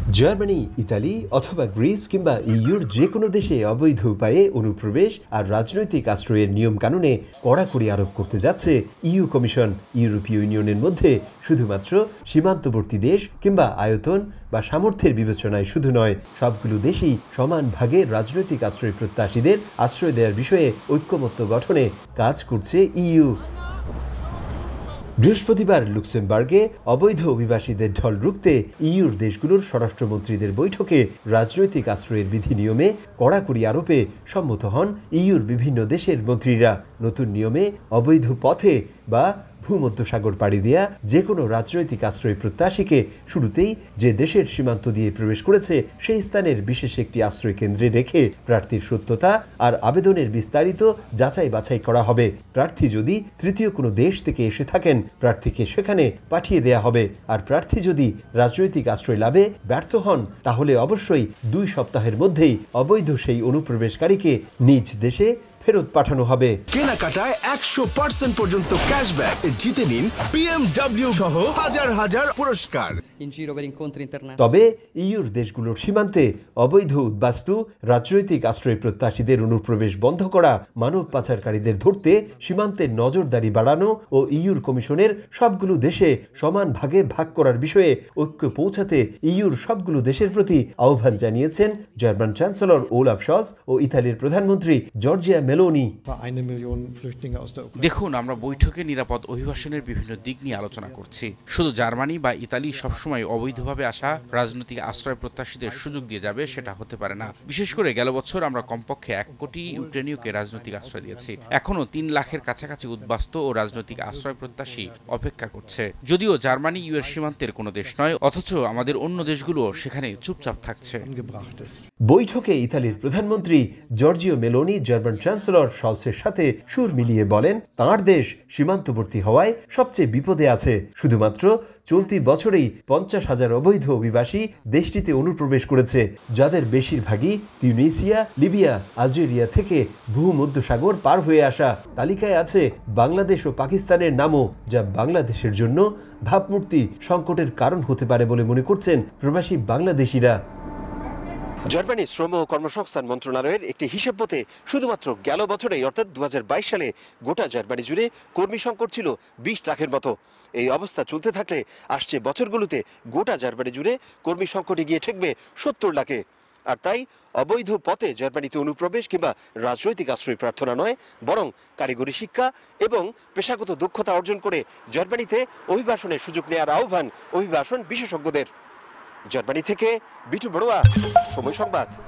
Germany, Italy অথবা Greece কিংবা ইইউর যে কোনো দেশে অবৈধ উপায়ে অনুপ্রবেশ আর রাজনৈতিক আশ্রয়ের নিয়ম কানুনে কড়াকড়ি আরোপ করতে যাচ্ছে ইইউ কমিশন। ইউরোপীয় ইউনিয়নের মধ্যে শুধুমাত্র সীমান্তবর্তী দেশ কিংবা আয়তন বা সামর্থ্যের বিবেচনায় শুধু নয়, সবগুলো দেশই সমান ভাগে রাজনৈতিক আশ্রয় প্রত্যাশীদের আশ্রয় দেওয়ার বিষয়ে ঐক্যমত্য গঠনে কাজ করছে ইইউ। বৃহস্পতিবার লুক্সেমবার্গে অবৈধ অভিবাসীদের ঢল রুখতে ইইউর দেশগুলোর স্বরাষ্ট্রমন্ত্রীদের বৈঠকে রাজনৈতিক আশ্রয়ের বিধি নিয়মে কড়াকড়ি আরোপে সম্মত হন ইইউর বিভিন্ন দেশের মন্ত্রীরা। নতুন নিয়মে অবৈধ পথে বা ভূমধ্যসাগর পাড়ি দেয়া যে কোনো রাজনৈতিক আশ্রয় প্রত্যাশীকে শুরুতেই যে দেশের সীমান্ত দিয়ে প্রবেশ করেছে সেই স্থানের বিশেষ একটি আশ্রয় কেন্দ্রে রেখে প্রার্থীর সত্যতা আর আবেদনের বিস্তারিত যাচাই বাছাই করা হবে। প্রার্থী যদি তৃতীয় কোনো দেশ থেকে এসে থাকেন, প্রার্থীকে সেখানে পাঠিয়ে দেয়া হবে। আর প্রার্থী যদি রাজনৈতিক আশ্রয় লাভে ব্যর্থ হন, তাহলে অবশ্যই 2 সপ্তাহের মধ্যেই অবৈধ সেই অনুপ্রবেশকারীকে নিজ দেশে ফেরত পাঠানো হবে। কেনাকাটায় 100% পর্যন্ত ক্যাশব্যাক, জিতে নিন BMW সহ হাজার হাজার পুরস্কার। তবে ইইউর দেশগুলোর সীমান্তে অবৈধ উদ্বাস্তু রাজনৈতিক আশ্রয় প্রত্যাশীদের অনুপ্রবেশ বন্ধ করা, মানব পাচারকারীদের ধরতে সীমান্তের নজরদারি বাড়ানো ও ইইউর কমিশনের সবগুলো দেশে সমান ভাগে ভাগ করার বিষয়ে ঐক্য পৌঁছাতে ইইউর সবগুলো দেশের প্রতি আহ্বান জানিয়েছেন জার্মান চ্যান্সেলর ওলাফ শলজ ও ইতালির প্রধানমন্ত্রী জর্জিয়া মেলোনি। দেখুন, আমরা বৈঠকে নিরাপদ অভিবাসনের বিভিন্ন দিক নিয়ে আলোচনা করছি। শুধু জার্মানি বা ইতালি সবসময় অবৈধভাবে আসা রাজনৈতিক আশ্রয় প্রত্যাশীদের সুযোগ দিয়ে যাবে সেটা হতে পারে না। বিশেষ করে গেল বছর আমরা কমপক্ষে 1 কোটি ইউক্রেনীয়কে রাজনৈতিক আশ্রয় দিয়েছি। এখনো 3 লাখের কাছাকাছি উদ্বাস্তু ও রাজনৈতিক আশ্রয় প্রত্যাশী অপেক্ষা করছে। যদিও জার্মানি ইউএর সীমান্তের কোনো দেশ নয়, অথচ আমাদের অন্য দেশগুলো সেখানে চুপচাপ থাকছে। বৈঠকে ইতালির প্রধানমন্ত্রী জর্জিও মেলোনি জার্মান চ্যান্সেলর শলসের সাথে সুর মিলিয়ে বলেন, তাঁর দেশ সীমান্তবর্তী হওয়ায় সবচেয়ে বিপদে আছে। শুধুমাত্র চলতি বছরেই 50,000 অবৈধ অভিবাসী দেশটিতে অনুপ্রবেশ করেছে, যাদের বেশিরভাগই তিউনিসিয়া, লিবিয়া, আলজেরিয়া থেকে ভূমধ্যসাগর পার হয়ে আসা। তালিকায় আছে বাংলাদেশ ও পাকিস্তানের নামও, যা বাংলাদেশের জন্য ভাবমূর্তি সংকটের কারণ হতে পারে বলে মনে করছেন প্রবাসী বাংলাদেশিরা। জার্মানির শ্রম ও কর্মসংস্থান মন্ত্রণালয়ের একটি হিসেব মতে শুধুমাত্র গেল বছরেই অর্থাৎ 2022 সালে গোটা জার্মানি জুড়ে কর্মী সংকট ছিল 20 লাখের মতো। এই অবস্থা চলতে থাকলে আসছে বছরগুলোতে গোটা জার্মানি জুড়ে কর্মী সংকটে গিয়ে ঠেকবে 70 লাখে। আর তাই অবৈধ পথে জার্মানিতে অনুপ্রবেশ কিংবা রাজনৈতিক আশ্রয় প্রার্থনা নয়, বরং কারিগরি শিক্ষা এবং পেশাগত দক্ষতা অর্জন করে জার্মানিতে অভিবাসনের সুযোগ নেওয়ার আহ্বান অভিবাসন বিশেষজ্ঞদের। জার্মানি থেকে বিটু বড়ুয়া, সময় সংবাদ।